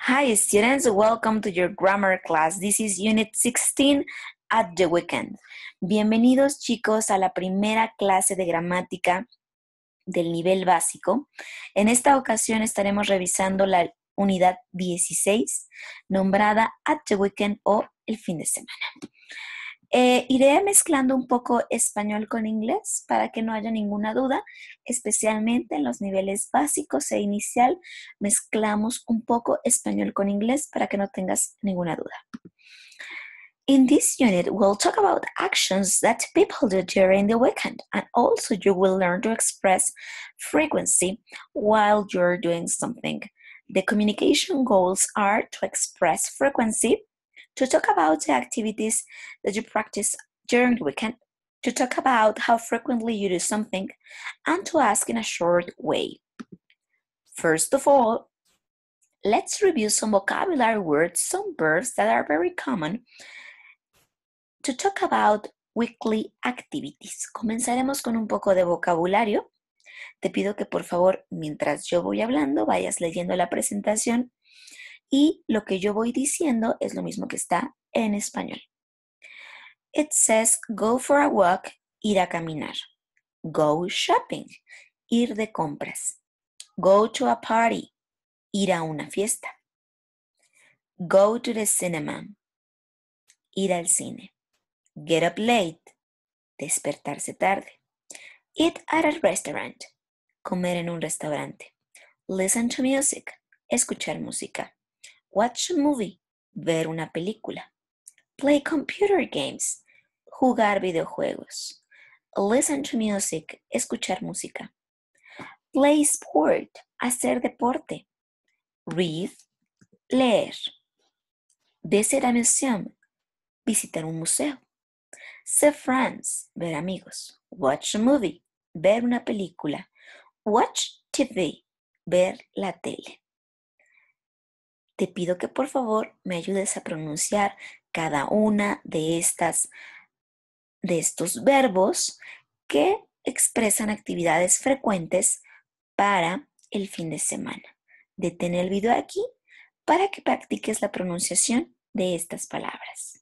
Hi students, welcome to your grammar class. This is Unit 16 at the weekend. Bienvenidos chicos a la primera clase de gramática del nivel básico. En esta ocasión estaremos revisando la unidad 16 nombrada at the weekend o el fin de semana. Iré mezclando un poco español con inglés para que no haya ninguna duda, especialmente en los niveles básicos e inicial mezclamos un poco español con inglés para que no tengas ninguna duda. In this unit, we'll talk about actions that people do during the weekend, and also you will learn to express frequency while you're doing something. The communication goals are to express frequency, to talk about the activities that you practice during the weekend, to talk about how frequently you do something, and to ask in a short way. First of all, let's review some vocabulary words, some verbs that are very common to talk about weekly activities. Comenzaremos con un poco de vocabulario. Te pido que por favor, mientras yo voy hablando, vayas leyendo la presentación y lo que yo voy diciendo es lo mismo que está en español. It says go for a walk, ir a caminar. Go shopping, ir de compras. Go to a party, ir a una fiesta. Go to the cinema, ir al cine. Get up late, despertarse tarde. Eat at a restaurant, comer en un restaurante. Listen to music, escuchar música. Watch a movie, ver una película. Play computer games, jugar videojuegos. Listen to music, escuchar música. Play sport, hacer deporte. Read, leer. Visit a museum, visitar un museo. See friends, ver amigos. Watch a movie, ver una película. Watch TV, ver la tele. Te pido que por favor me ayudes a pronunciar cada una de estos verbos que expresan actividades frecuentes para el fin de semana. Detén el video aquí para que practiques la pronunciación de estas palabras.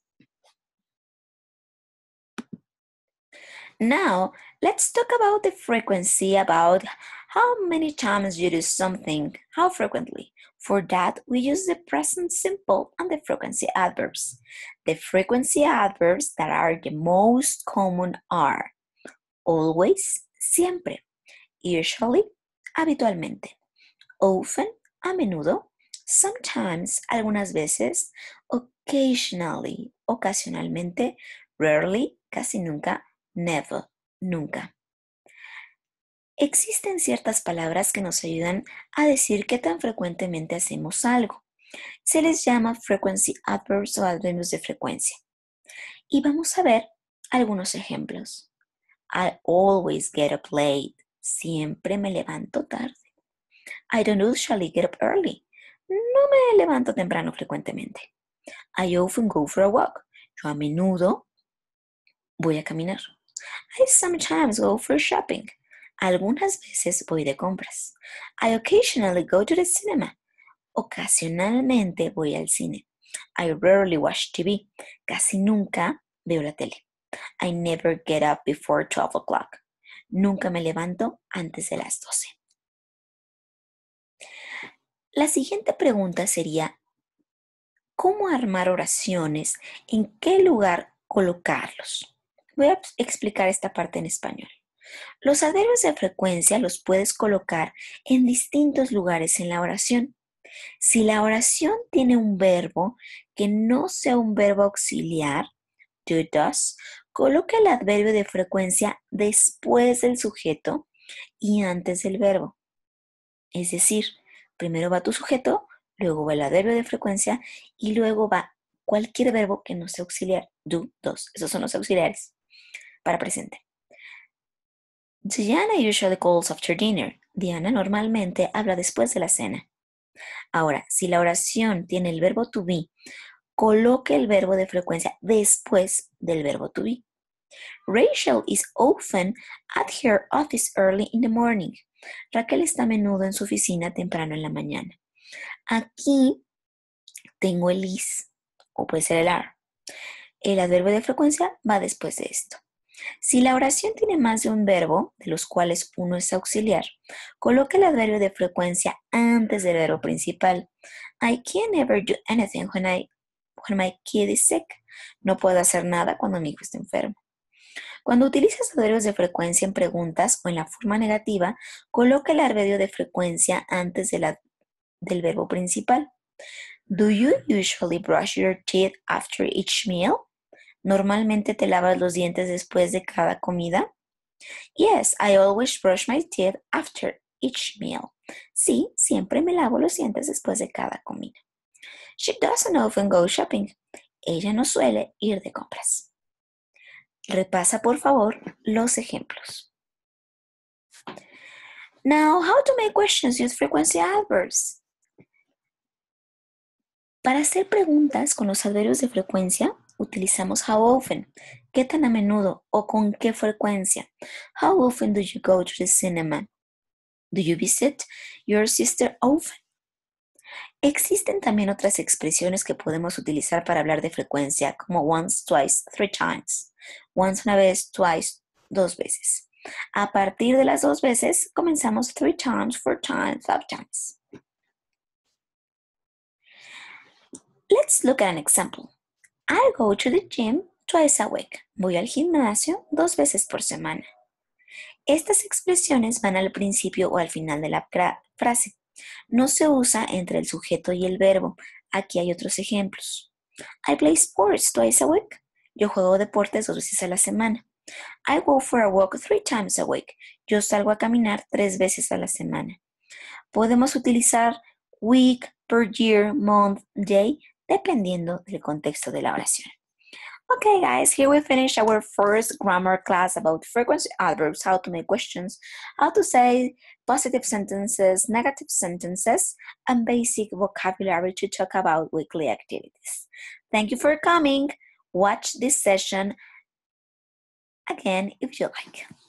Now, let's talk about the frequency, about how many times you do something, how frequently. For that, we use the present simple and the frequency adverbs. The frequency adverbs that are the most common are always, siempre, usually, habitualmente, often, a menudo, sometimes, algunas veces, occasionally, ocasionalmente, rarely, casi nunca, never, nunca. Existen ciertas palabras que nos ayudan a decir qué tan frecuentemente hacemos algo. Se les llama frequency adverbs o adverbios de frecuencia. Y vamos a ver algunos ejemplos. I always get up late. Siempre me levanto tarde. I don't usually get up early. No me levanto temprano frecuentemente. I often go for a walk. Yo a menudo voy a caminar. I sometimes go for shopping. Algunas veces voy de compras. I occasionally go to the cinema. Ocasionalmente voy al cine. I rarely watch TV. Casi nunca veo la tele. I never get up before 12 o'clock. Nunca me levanto antes de las 12. La siguiente pregunta sería, ¿cómo armar oraciones? ¿En qué lugar colocarlos? Voy a explicar esta parte en español. Los adverbios de frecuencia los puedes colocar en distintos lugares en la oración. Si la oración tiene un verbo que no sea un verbo auxiliar, do, does, coloca el adverbio de frecuencia después del sujeto y antes del verbo. Es decir, primero va tu sujeto, luego va el adverbio de frecuencia y luego va cualquier verbo que no sea auxiliar, do, does. Esos son los auxiliares para presente. Diana usually calls after dinner. Diana normalmente habla después de la cena. Ahora, si la oración tiene el verbo to be, coloque el verbo de frecuencia después del verbo to be. Rachel is often at her office early in the morning. Raquel está a menudo en su oficina temprano en la mañana. Aquí tengo el is o puede ser el are. El adverbio de frecuencia va después de esto. Si la oración tiene más de un verbo, de los cuales uno es auxiliar, coloca el adverbio de frecuencia antes del verbo principal. I can't never do anything when my kid is sick. No puedo hacer nada cuando mi hijo está enfermo. Cuando utilizas adverbios de frecuencia en preguntas o en la forma negativa, coloca el adverbio de frecuencia antes del verbo principal. Do you usually brush your teeth after each meal? ¿Normalmente te lavas los dientes después de cada comida? Yes, I always brush my teeth after each meal. Sí, siempre me lavo los dientes después de cada comida. She doesn't often go shopping. Ella no suele ir de compras. Repasa, por favor, los ejemplos. Now, how to make questions use frequency adverbs? Para hacer preguntas con los adverbios de frecuencia, utilizamos how often, qué tan a menudo o con qué frecuencia. How often do you go to the cinema? Do you visit your sister often? Existen también otras expresiones que podemos utilizar para hablar de frecuencia, como once, twice, three times. Once una vez, twice, dos veces. A partir de las dos veces, comenzamos three times, four times, five times. Let's look at an example. I go to the gym twice a week. Voy al gimnasio 2 veces por semana. Estas expresiones van al principio o al final de la frase. No se usa entre el sujeto y el verbo. Aquí hay otros ejemplos. I play sports twice a week. Yo juego deportes 2 veces a la semana. I go for a walk 3 times a week. Yo salgo a caminar 3 veces a la semana. Podemos utilizar week, per year, month, day, dependiendo del contexto de la oración. Okay, guys, here we finish our first grammar class about frequency adverbs, how to make questions, how to say positive sentences, negative sentences, and basic vocabulary to talk about weekly activities. Thank you for coming. Watch this session again if you like.